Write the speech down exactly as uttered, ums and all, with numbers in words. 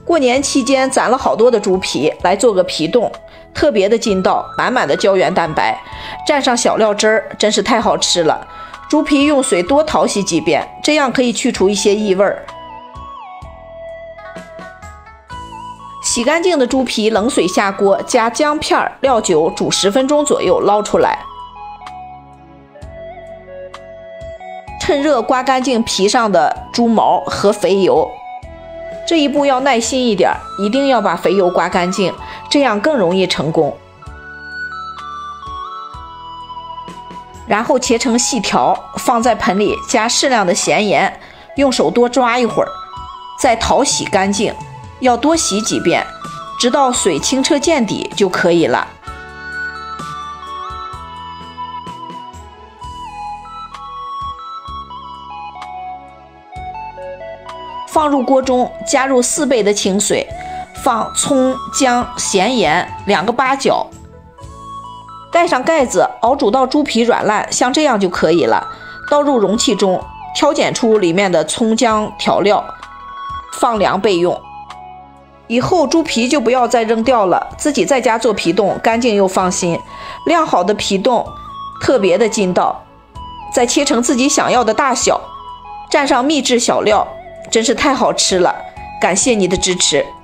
过年期间攒了好多的猪皮来做个皮冻，特别的筋道，满满的胶原蛋白，蘸上小料汁儿，真是太好吃了。猪皮用水多淘洗几遍，这样可以去除一些异味儿。洗干净的猪皮冷水下锅，加姜片、料酒煮十分钟左右，捞出来。趁热刮干净皮上的猪毛和肥油，这一步要耐心一点，一定要把肥油刮干净，这样更容易成功。然后切成细条，放在盆里，加适量的咸盐，用手多抓一会儿，再淘洗干净，要多洗几遍，直到水清澈见底就可以了。放入锅中，加入四倍的清水，放葱、姜、咸盐两个八角，盖上盖子，熬煮到猪皮软烂，像这样就可以了。倒入容器中，挑拣出里面的葱姜调料，放凉备用。以后猪皮就不要再扔掉了，自己在家做皮冻，干净又放心。晾好的皮冻特别的筋道，再切成自己想要的大小，蘸上秘制小料，真是太好吃了。感谢你的支持。